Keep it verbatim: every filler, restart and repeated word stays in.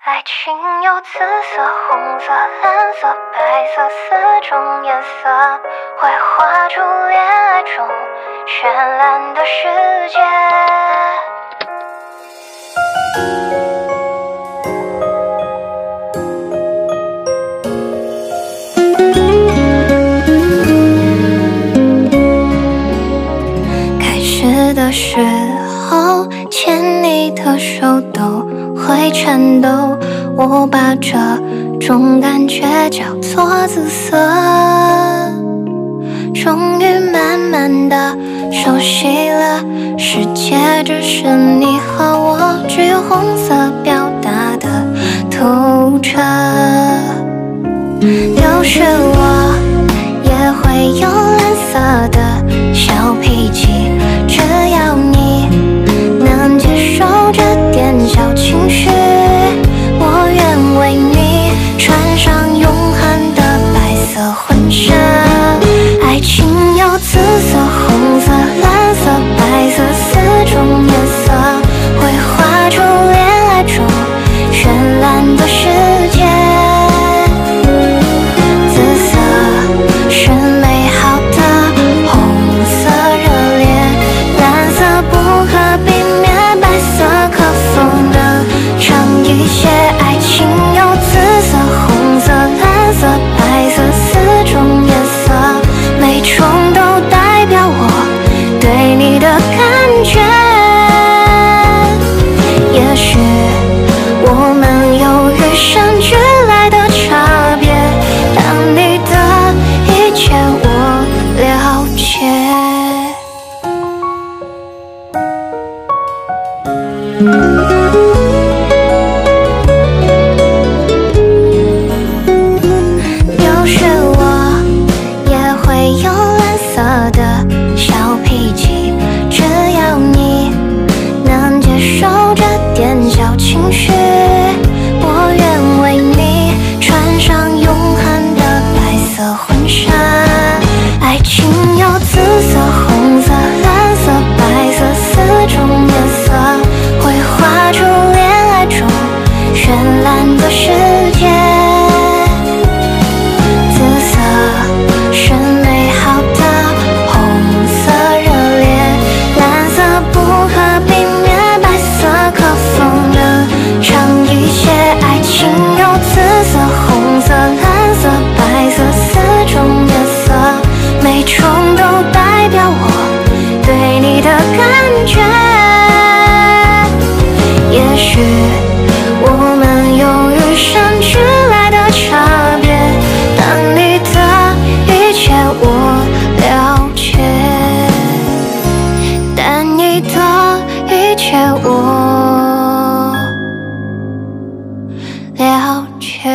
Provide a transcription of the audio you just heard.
爱情有紫色、红色、蓝色、白色四种颜色，会画出恋爱中绚烂的世界。开始的时候，牵你的手都会颤抖，我把这种感觉叫做紫色。终于慢慢的熟悉了，世界只是你和我，只有红色表达的透彻。有时我也会有蓝色的小脾气，只要你能接受这点小情绪，我愿为你穿上永恒的白色婚纱。爱情有紫色、红色、蓝色、白色四种颜色，会画出恋爱中绚烂的世界。紫色是美好的红色热烈，蓝色不可避免，白色可否能长一些？爱情有紫色、红色、蓝色、白色四种颜色，每种都代表我对你的感觉。也许我们有与生俱来的差别，但你的一切我了解。有时我也会有蓝色的小脾气，只要你能接受这点小情绪，我愿为你穿上永恒的白色婚纱。爱情有紫色、红色、蓝色、白色四种颜色，会画出恋爱中绚烂的世界。紫色是美好的红色热烈，蓝色不可避免，白色可否能长一些？爱情有紫色、红色、蓝色、白色四种颜色，每种都代表我对你的感觉。也许我们有与生俱来的差别，但你的一切我了解，但你的一切我了解。